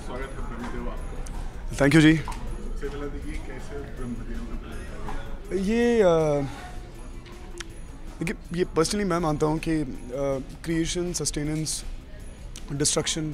स्वागत है ब्रह्मदेव आपका। Thank you ji. सबसे पहले देखिए कैसे ब्रह्मदेव देखिए, ये पर्सनली मैं मानता हूँ कि क्रिएशन, सस्टेनेंस, डिस्ट्रक्शन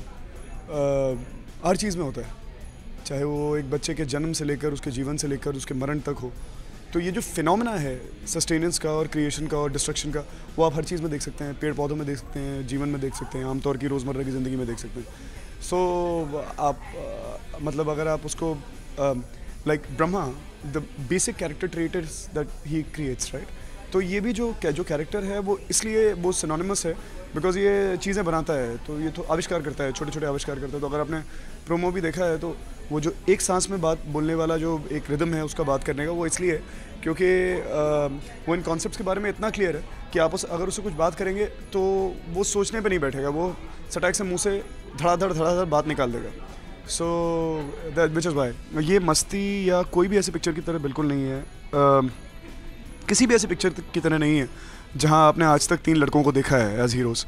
हर चीज़ में होता है, चाहे वो एक बच्चे के जन्म से लेकर उसके जीवन से लेकर उसके मरण तक हो। तो ये जो फिनोमेना है सस्टेनेंस का और क्रिएशन का और डिस्ट्रक्शन का, वो आप हर चीज़ में देख सकते हैं, पेड़ पौधों में देख सकते हैं, जीवन में देख सकते हैं, आमतौर की रोज़मर्रा की ज़िंदगी में देख सकते हैं। सो आप मतलब अगर आप उसको like Brahma, the basic character trait is that he creates, right. तो ये भी जो कैरेक्टर है वो इसलिए वो सिनोनिमस है बिकॉज ये चीज़ें बनाता है, तो ये तो आविष्कार करता है, छोटे छोटे आविष्कार करता है। तो अगर आपने प्रोमो भी देखा है तो वो जो एक सांस में बात बोलने वाला जो एक रिदम है उसका बात करने का, वो इसलिए है क्योंकि वो इन कॉन्सेप्ट्स के बारे में इतना क्लियर है कि आप अगर उससे कुछ बात करेंगे तो वो सोचने पे नहीं बैठेगा, वो सटाक से मुंह से धड़ाधड़ बात निकाल देगा। So that which is why ये मस्ती या कोई भी ऐसी पिक्चर की तरह बिल्कुल नहीं है, किसी भी ऐसी पिक्चर की तरह नहीं है जहां आपने आज तक 3 लड़कों को देखा है एज हीरोज़।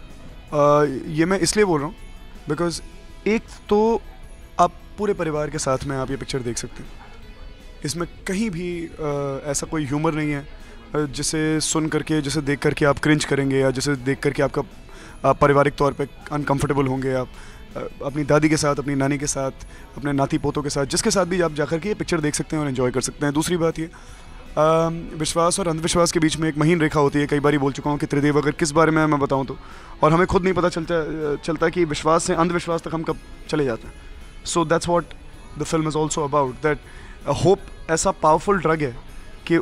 ये मैं इसलिए बोल रहा हूँ बिकॉज एक तो आप पूरे परिवार के साथ में आप ये पिक्चर देख सकते हैं, इसमें कहीं भी ऐसा कोई ह्यूमर नहीं है जिसे सुन करके, जिसे देख करके आप क्रिंज करेंगे या जिसे देख करके आप पारिवारिक तौर पे अनकंफर्टेबल होंगे। आप अपनी दादी के साथ, अपनी नानी के साथ, अपने नाती पोतों के साथ, जिसके साथ भी आप जाकर के ये पिक्चर देख सकते हैं और एंजॉय कर सकते हैं। दूसरी बात ये, विश्वास और अंधविश्वास के बीच में एक महीन रेखा होती है। कई बार बोल चुका हूँ कि त्रिदेव अगर किस बारे में मैं बताऊँ तो, और हमें खुद नहीं पता चलता कि विश्वास से अंधविश्वास तक हम कब चले जाते हैं। So that's what the film is also about, that hope ऐसा पावरफुल ड्रग है कि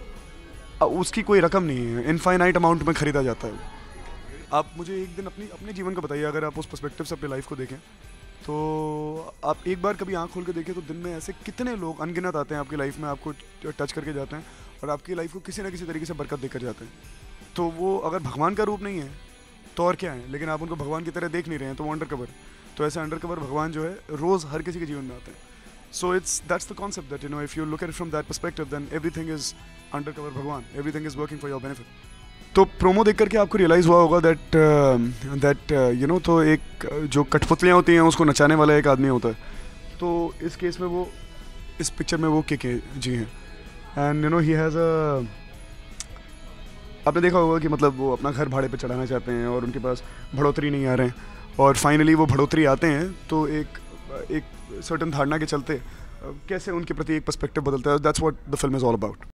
उसकी कोई रकम नहीं है, इनफाइनाइट अमाउंट में ख़रीदा जाता है। आप मुझे एक दिन अपने जीवन का बताइए, अगर आप उस पर्सपेक्टिव से अपनी लाइफ को देखें तो आप एक बार कभी आंख खोल के देखें तो दिन में ऐसे कितने लोग अनगिनत आते हैं आपकी लाइफ में, आपको टच करके जाते हैं और आपकी लाइफ को किसी ना किसी तरीके से बरकत देकर जाते हैं। तो वो अगर भगवान का रूप नहीं है तो और क्या है, लेकिन आप उनको भगवान की तरह देख नहीं रहे हैं तो वो अंडर कवर। तो ऐसे अंडर कवर भगवान जो है रोज़ हर किसी के जीवन में आते हैं। So that's the concept that if you look at it from that perspective then everything is under cover भगवान, everything is working for your benefit. तो प्रोमो देख करके आपको रियलाइज़ हुआ होगा दैट तो एक जो कठपुतलियाँ होती हैं उसको नचाने वाला एक आदमी होता है। तो इस केस में वो, इस पिक्चर में वो के जी हैं, एंड ही हैज़ आपने देखा होगा कि मतलब वो अपना घर भाड़े पे चढ़ाना चाहते हैं और उनके पास बढ़ोतरी नहीं आ रहे हैं और फाइनली वो बढ़ोतरी आते हैं तो एक सर्टन धारणा के चलते कैसे उनके प्रति एक पर्सपेक्टिव बदलता है। That's what the film is all about.